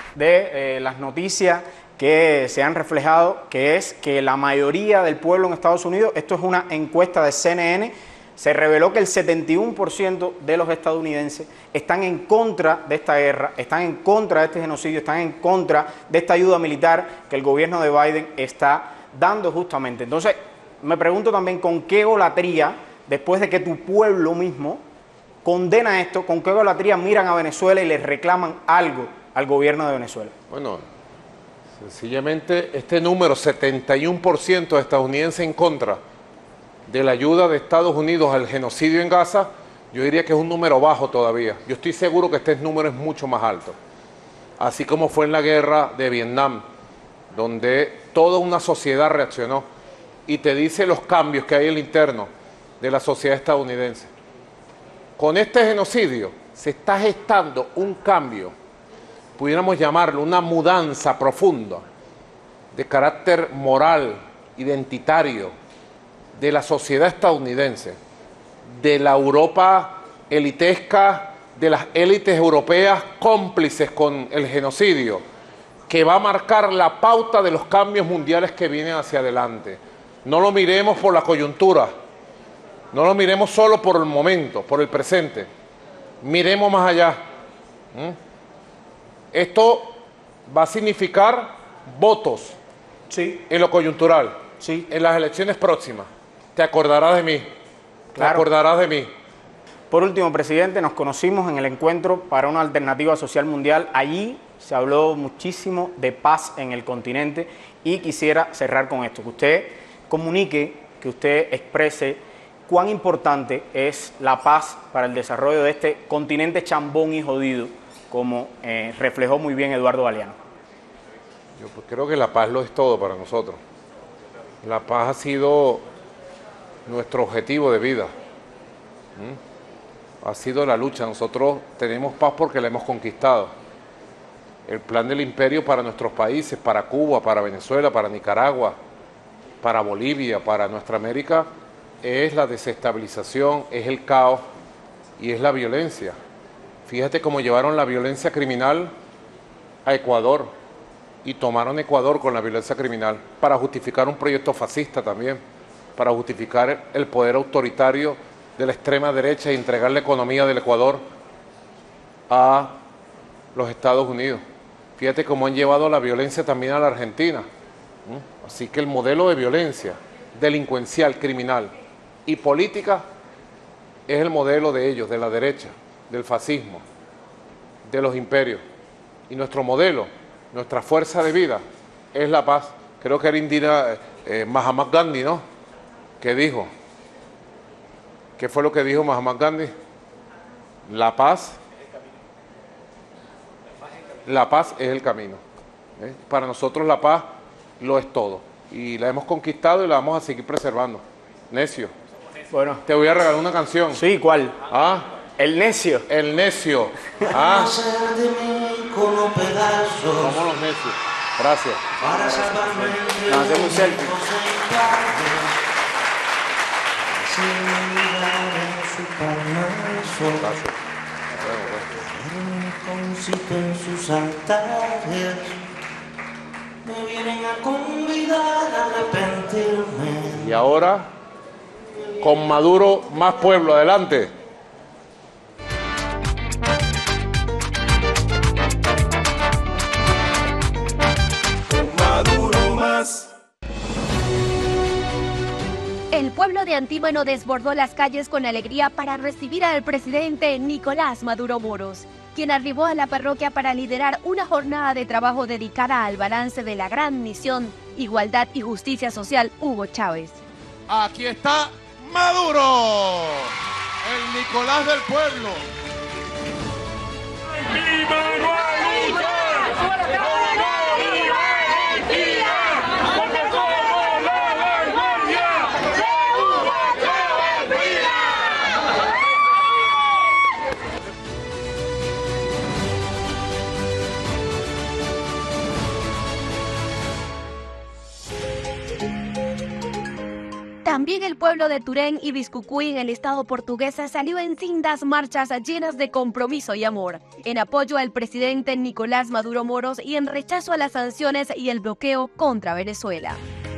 de las noticias que se han reflejado, que es que la mayoría del pueblo en Estados Unidos, esto es una encuesta de CNN, se reveló que el 71% de los estadounidenses están en contra de esta guerra, están en contra de este genocidio, están en contra de esta ayuda militar que el gobierno de Biden está dando justamente. Entonces, me pregunto también con qué golatría, después de que tu pueblo mismo condena esto, con qué golatría miran a Venezuela y les reclaman algo al gobierno de Venezuela. Bueno, sencillamente este número, 71% de estadounidenses en contra de la ayuda de Estados Unidos al genocidio en Gaza, yo diría que es un número bajo todavía. Yo estoy seguro que este número es mucho más alto. Así como fue en la guerra de Vietnam, donde toda una sociedad reaccionó y te dice los cambios que hay en el interno de la sociedad estadounidense. Con este genocidio se está gestando un cambio, pudiéramos llamarlo una mudanza profunda de carácter moral, identitario, de la sociedad estadounidense, de la Europa elitesca, de las élites europeas cómplices con el genocidio, que va a marcar la pauta de los cambios mundiales que vienen hacia adelante. No lo miremos por la coyuntura, no lo miremos solo por el momento, por el presente, miremos más allá. Esto va a significar votos, sí, en lo coyuntural, sí, en las elecciones próximas. Te acordarás de mí, claro. Te acordarás de mí. Por último, presidente, nos conocimos en el encuentro para una alternativa social mundial. Allí se habló muchísimo de paz en el continente y quisiera cerrar con esto, que usted comunique, que usted exprese cuán importante es la paz para el desarrollo de este continente chambón y jodido, como reflejó muy bien Eduardo Galeano. Yo pues creo que la paz lo es todo para nosotros. La paz ha sido nuestro objetivo de vida. Ha sido la lucha. Nosotros tenemos paz porque la hemos conquistado. El plan del imperio para nuestros países, para Cuba, para Venezuela, para Nicaragua, para Bolivia, para nuestra América, es la desestabilización, es el caos y es la violencia. Fíjate cómo llevaron la violencia criminal a Ecuador y tomaron Ecuador con la violencia criminal para justificar un proyecto fascista también, para justificar el poder autoritario de la extrema derecha y entregar la economía del Ecuador a los Estados Unidos. Fíjate cómo han llevado la violencia también a la Argentina. Así que el modelo de violencia delincuencial, criminal y política es el modelo de ellos, de la derecha, del fascismo, de los imperios. Y nuestro modelo, nuestra fuerza de vida es la paz. Creo que era Mahatma Gandhi, ¿no?, que dijo. ¿Qué fue lo que dijo Mahatma Gandhi? La paz es el camino. Para nosotros la paz lo es todo. Y la hemos conquistado y la vamos a seguir preservando. Necio. Bueno, te voy a regalar una canción. Sí, ¿cuál? ¿Ah? El necio. El necio. ¿Ah? Somos los necios. Gracias. Nos hacemos un selfie. Gracias. En sus altares me vienen a convidar a arrepentirme. Y ahora, con Maduro, más pueblo. Adelante. Maduro más. El pueblo de Antímano desbordó las calles con alegría para recibir al presidente Nicolás Maduro Moros, quien arribó a la parroquia para liderar una jornada de trabajo dedicada al balance de la gran misión Igualdad y Justicia Social Hugo Chávez. Aquí está Maduro, el Nicolás del pueblo. También el pueblo de Turén y Biscucuy en el estado portugués salió en cintas marchas llenas de compromiso y amor, en apoyo al presidente Nicolás Maduro Moros y en rechazo a las sanciones y el bloqueo contra Venezuela.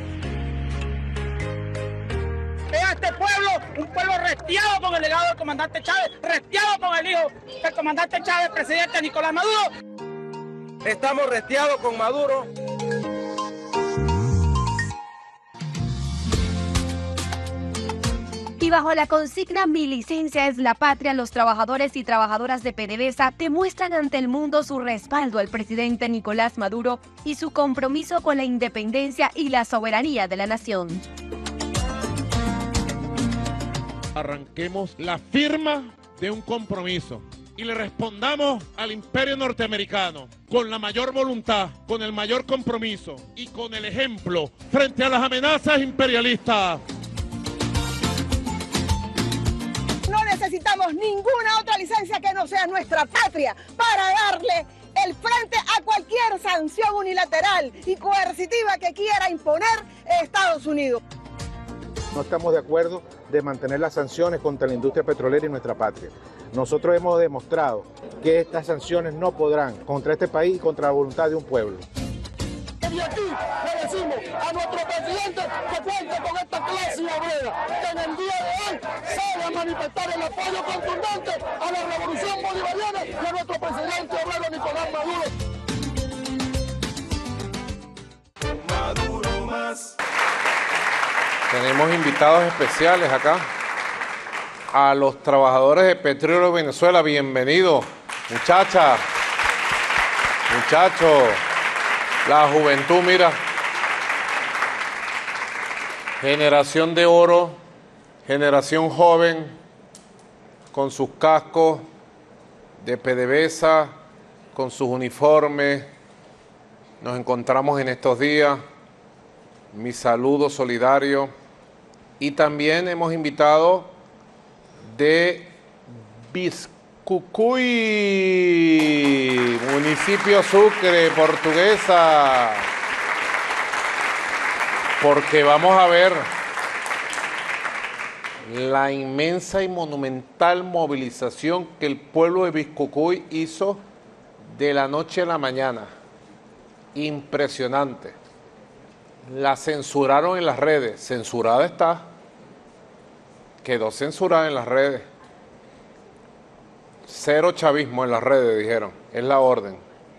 Este pueblo, un pueblo restiado con el legado del comandante Chávez, restiado con el hijo del comandante Chávez, presidente Nicolás Maduro. Estamos restiados con Maduro. Y bajo la consigna "Mi licencia es la patria", los trabajadores y trabajadoras de PDVSA demuestran ante el mundo su respaldo al presidente Nicolás Maduro y su compromiso con la independencia y la soberanía de la nación. Arranquemos la firma de un compromiso y le respondamos al imperio norteamericano con la mayor voluntad, con el mayor compromiso y con el ejemplo frente a las amenazas imperialistas. No necesitamos ninguna otra licencia que no sea nuestra patria para darle el frente a cualquier sanción unilateral y coercitiva que quiera imponer Estados Unidos. No estamos de acuerdo de mantener las sanciones contra la industria petrolera y nuestra patria. Nosotros hemos demostrado que estas sanciones no podrán contra este país y contra la voluntad de un pueblo. Y aquí le decimos a nuestro presidente que cuente con esta clase obrera, que en el día de hoy sale a manifestar el apoyo contundente a la revolución bolivariana y a nuestro presidente obrero Nicolás Maduro. Maduro más. Tenemos invitados especiales acá. A los trabajadores de Petróleo de Venezuela, bienvenidos. Muchachas, muchachos, la juventud, mira. Generación de oro, generación joven, con sus cascos de PDVSA, con sus uniformes. Nos encontramos en estos días. Mi saludo solidario. Y también hemos invitado de Biscucuy, municipio Sucre, Portuguesa, porque vamos a ver la inmensa y monumental movilización que el pueblo de Biscucuy hizo de la noche a la mañana. Impresionante. La censuraron en las redes, censurada está, quedó censurada en las redes. Cero chavismo en las redes, dijeron, es la orden.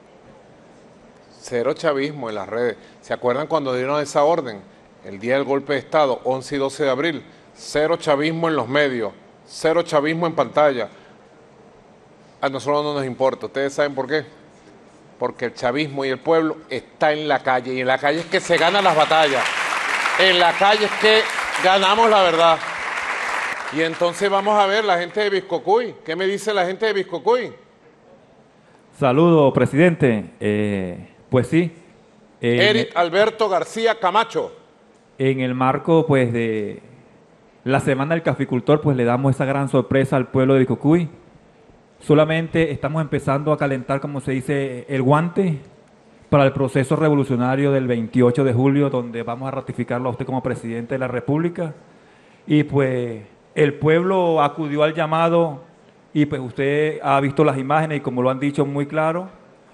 Cero chavismo en las redes. ¿Se acuerdan cuando dieron esa orden? El día del golpe de Estado, 11 y 12 de abril, cero chavismo en los medios, cero chavismo en pantalla. A nosotros no nos importa, ¿ustedes saben por qué? Porque el chavismo y el pueblo está en la calle, y en la calle es que se ganan las batallas, en la calle es que ganamos la verdad. Y entonces vamos a ver la gente de Biscucuy. ¿Qué me dice la gente de Biscucuy? Saludos, presidente. Pues sí. Eric Alberto García Camacho. En el marco pues de la Semana del Caficultor, pues le damos esa gran sorpresa al pueblo de Biscucuy. Solamente estamos empezando a calentar, como se dice, el guante para el proceso revolucionario del 28 de julio, donde vamos a ratificarlo a usted como presidente de la República. Y pues el pueblo acudió al llamado y pues usted ha visto las imágenes y como lo han dicho muy claro,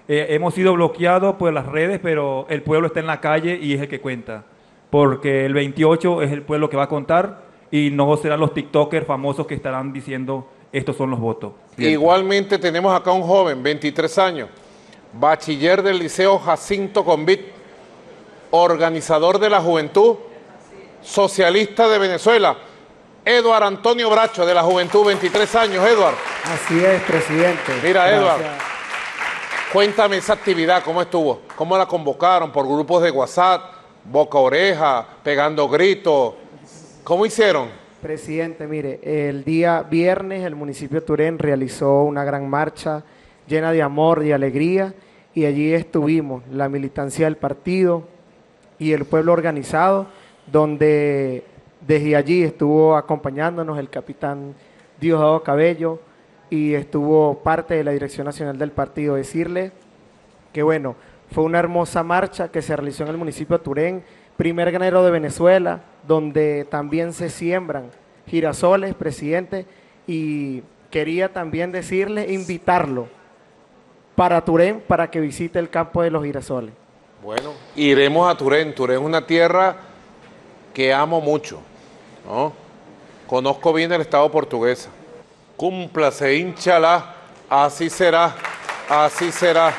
hemos sido bloqueados por las redes, pero el pueblo está en la calle y es el que cuenta. Porque el 28 es el pueblo que va a contar y no serán los tiktokers famosos que estarán diciendo estos son los votos. Bien. Igualmente tenemos acá un joven, 23 años, bachiller del Liceo Jacinto Convit, organizador de la Juventud Socialista de Venezuela, Eduard Antonio Bracho, de la Juventud, 23 años. Eduard. Así es, presidente. Mira, gracias. Eduard, cuéntame esa actividad, ¿cómo estuvo? ¿Cómo la convocaron? ¿Por grupos de WhatsApp, boca a oreja, pegando gritos? ¿Cómo hicieron? Presidente, mire, el día viernes el municipio de Turén realizó una gran marcha llena de amor y alegría, y allí estuvimos, la militancia del partido y el pueblo organizado, donde desde allí estuvo acompañándonos el capitán Diosdado Cabello y estuvo parte de la Dirección Nacional del partido. Decirle que bueno, fue una hermosa marcha que se realizó en el municipio de Turén, primer granero de Venezuela, donde también se siembran girasoles, presidente, y quería también decirle, invitarlo para Turén para que visite el campo de los girasoles. Bueno, iremos a Turén. Turén es una tierra que amo mucho, ¿no? Conozco bien el Estado portuguesa. Cúmplase, inshallah, así será, así será.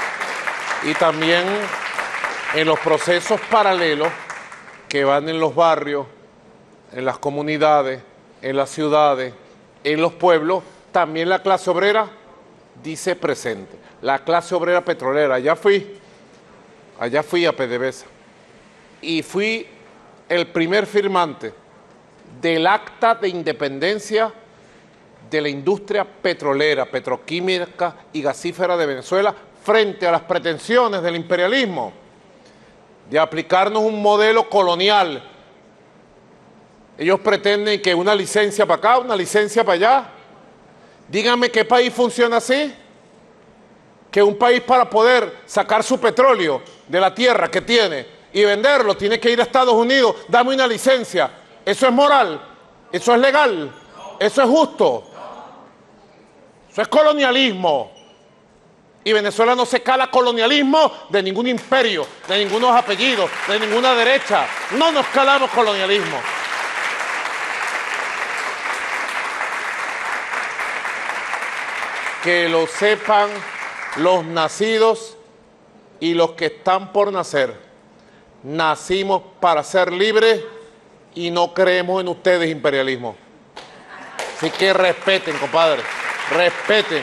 Y también en los procesos paralelos que van en los barrios, en las comunidades, en las ciudades, en los pueblos, también la clase obrera dice presente. La clase obrera petrolera, allá fui a PDVSA y fui el primer firmante del acta de independencia de la industria petrolera, petroquímica y gasífera de Venezuela frente a las pretensiones del imperialismo de aplicarnos un modelo colonial. Ellos pretenden que una licencia para acá, una licencia para allá. Díganme qué país funciona así. Que un país para poder sacar su petróleo de la tierra que tiene y venderlo tiene que ir a Estados Unidos, dame una licencia. ¿Eso es moral? ¿Eso es legal? ¿Eso es justo? Eso es colonialismo. Y Venezuela no se cala colonialismo de ningún imperio, de ningunos apellidos, de ninguna derecha. No nos calamos colonialismo. Que lo sepan los nacidos y los que están por nacer. Nacimos para ser libres y no creemos en ustedes imperialismo. Así que respeten, compadre, respeten.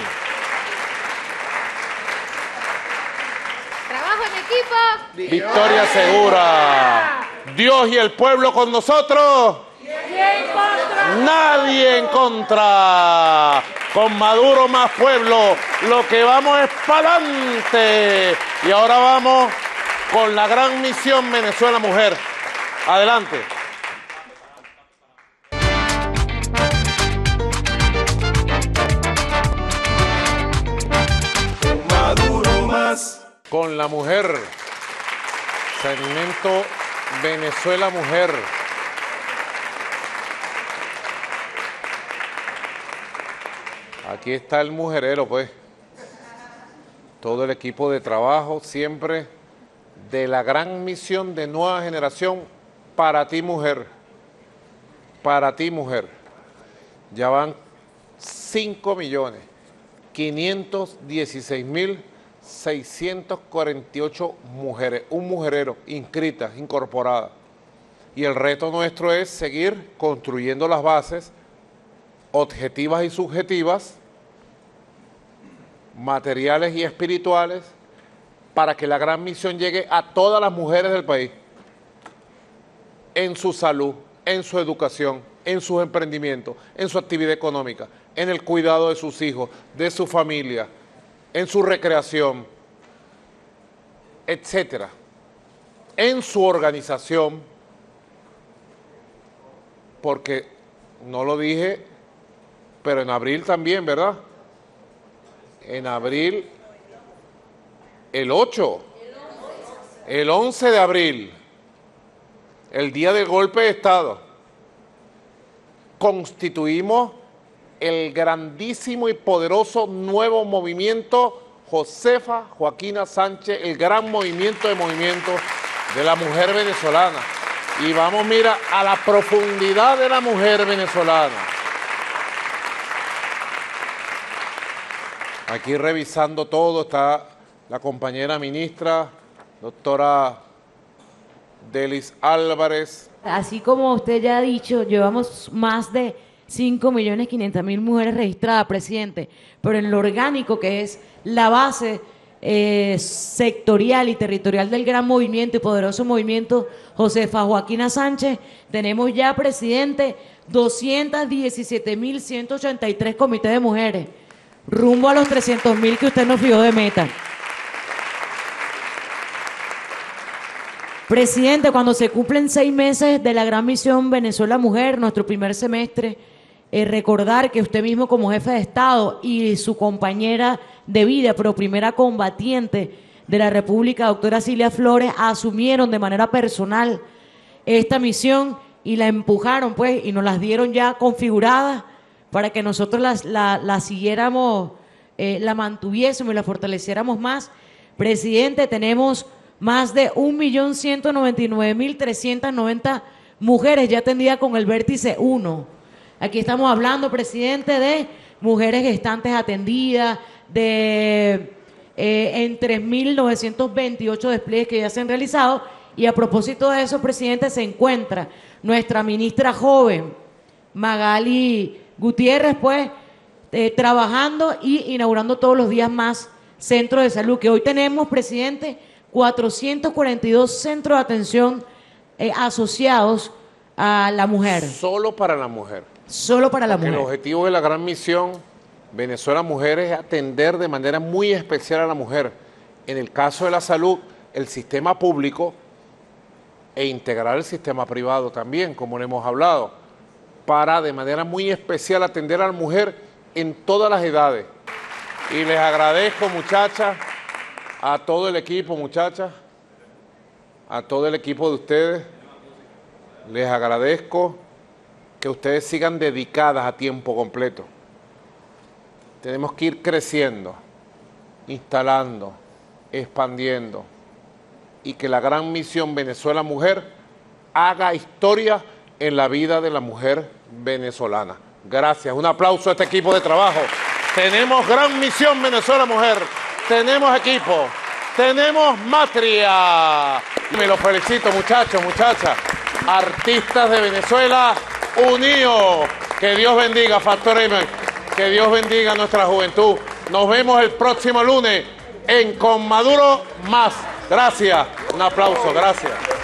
Trabajo en equipo. Victoria segura. Dios y el pueblo con nosotros. Nadie en contra. Con Maduro más pueblo, lo que vamos es para adelante. Y ahora vamos con la gran misión Venezuela Mujer. Adelante. Maduro más. Con la mujer. Segmento Venezuela Mujer. Aquí está el mujerero, pues. Todo el equipo de trabajo, siempre de la gran misión de Nueva Generación, para ti, mujer. Para ti, mujer. Ya van 5.516.648 mujeres, un mujerero, inscritas, incorporadas. Y el reto nuestro es seguir construyendo las bases objetivas y subjetivas, materiales y espirituales, para que la gran misión llegue a todas las mujeres del país, en su salud, en su educación, en sus emprendimientos, en su actividad económica, en el cuidado de sus hijos, de su familia, en su recreación, etcétera, en su organización, porque no lo dije, pero en abril también, ¿verdad? En abril, el 8, el 11 de abril, el día del golpe de Estado, constituimos el grandísimo y poderoso nuevo movimiento Josefa Joaquina Sánchez, el gran movimiento de la mujer venezolana. Y vamos, mira, a la profundidad de la mujer venezolana. Aquí revisando todo está la compañera ministra, doctora Delis Álvarez. Así como usted ya ha dicho, llevamos más de 5.500.000 mujeres registradas, presidente, pero en lo orgánico, que es la base sectorial y territorial del gran movimiento y poderoso movimiento Josefa Joaquina Sánchez, tenemos ya, presidente, 217.183 comités de mujeres, rumbo a los 300.000 que usted nos fijó de meta. Presidente, cuando se cumplen 6 meses de la gran misión Venezuela Mujer, nuestro primer semestre, recordar que usted mismo como jefe de Estado y su compañera de vida, pero primera combatiente de la República, doctora Cilia Flores, asumieron de manera personal esta misión y la empujaron, pues, y nos las dieron ya configuradas para que nosotros la siguiéramos, la mantuviésemos y la fortaleciéramos más. Presidente, tenemos más de 1.199.390 mujeres ya atendidas con el vértice 1. Aquí estamos hablando, presidente, de mujeres gestantes atendidas, de en 3.928 despliegues que ya se han realizado. Y a propósito de eso, presidente, se encuentra nuestra ministra joven, Magali Gutiérrez, pues, trabajando y inaugurando todos los días más centros de salud, que hoy tenemos, presidente, 442 centros de atención asociados a la mujer. Solo para la mujer. Solo para la mujer. El objetivo de la gran misión Venezuela Mujer es atender de manera muy especial a la mujer. En el caso de la salud, el sistema público e integrar el sistema privado también, como le hemos hablado, para de manera muy especial atender a la mujer en todas las edades. Y les agradezco, muchachas, a todo el equipo, muchachas, a todo el equipo de ustedes, les agradezco que ustedes sigan dedicadas a tiempo completo. Tenemos que ir creciendo, instalando, expandiendo, y que la gran misión Venezuela Mujer haga historia en la vida de la mujer venezolana. Gracias, un aplauso a este equipo de trabajo. Tenemos gran misión Venezuela Mujer, tenemos equipo, tenemos matria. Me lo felicito, muchachos, muchachas, artistas de Venezuela, unidos. Que Dios bendiga, Factor M, que Dios bendiga a nuestra juventud. Nos vemos el próximo lunes en Con Maduro Más. Gracias, un aplauso, gracias.